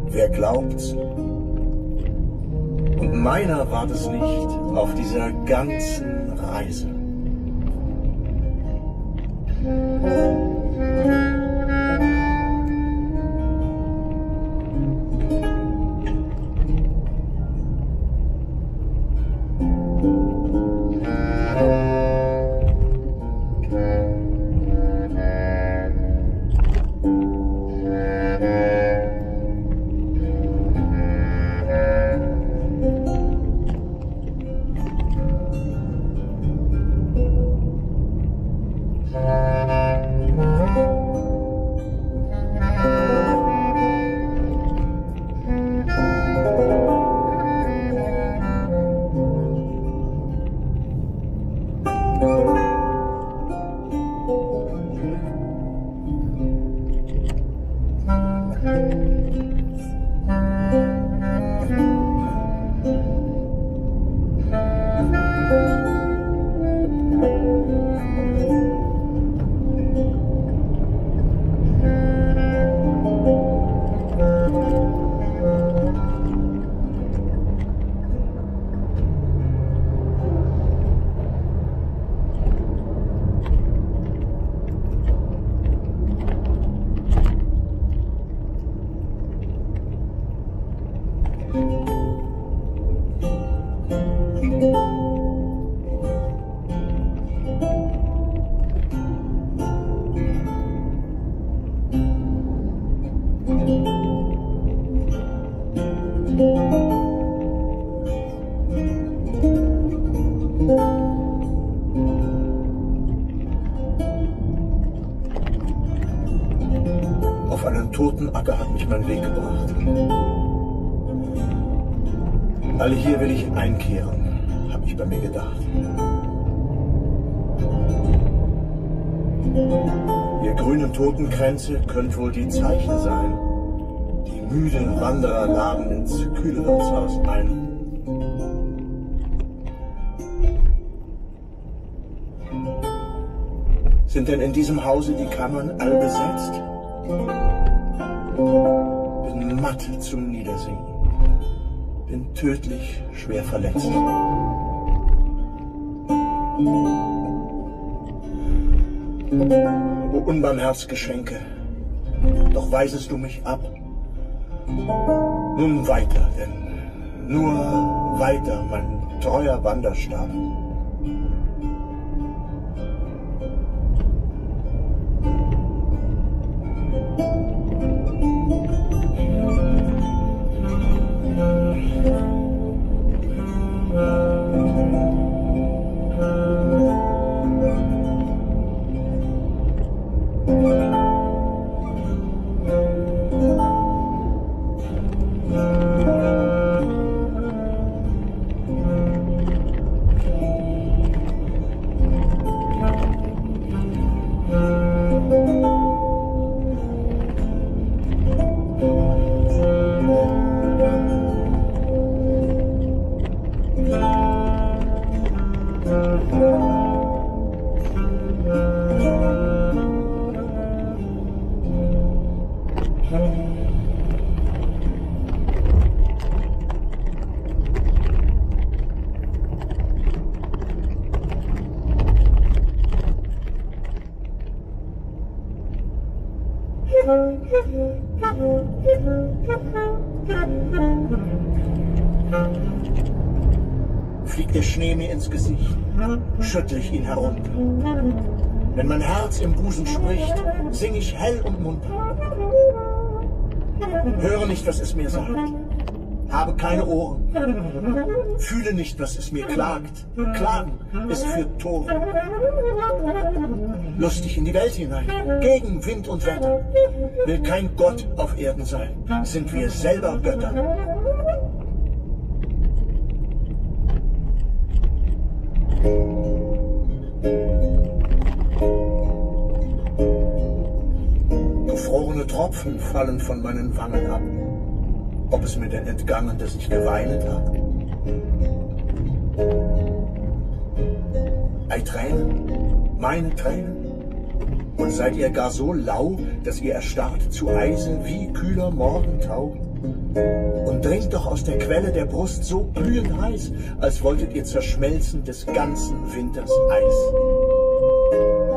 Wer glaubt's? Und meiner war es nicht auf dieser ganzen Reise. Auf einen toten Acker hat mich mein Weg gebracht. Alle hier will ich einkehren, habe ich bei mir gedacht. Ihr grünen Totenkränze könnt wohl die Zeichen sein. Die müden Wanderer laden ins kühle Wirtshaus ein. Sind denn in diesem Hause die Kammern all besetzt? Bin matt zum Niedersinken. Bin tödlich schwer verletzt. O Unbarmherzgeschenke, doch weisest du mich ab. Nun weiter, denn nur weiter, mein treuer Wanderstab. Fliegt der Schnee mir ins Gesicht, schüttle ich ihn herunter. Wenn mein Herz im Busen spricht, sing ich hell und munter. Höre nicht, was es mir sagt, habe keine Ohren, fühle nicht, was es mir klagt. Klagen ist für Toren. Lustig in die Welt hinein, gegen Wind und Wetter, will kein Gott auf Erden sein, sind wir selber Götter. Gefrorene Tropfen fallen von meinen Wangen ab. Ob es mir denn entgangen, dass ich geweinet habe? Ei, Tränen, meine Tränen, Und seid ihr gar so lau, dass ihr erstarrt zu Eise wie kühler Morgentau? Und dringt doch aus der Quelle der Brust so glühend heiß, als wolltet ihr zerschmelzen des ganzen Winters Eis.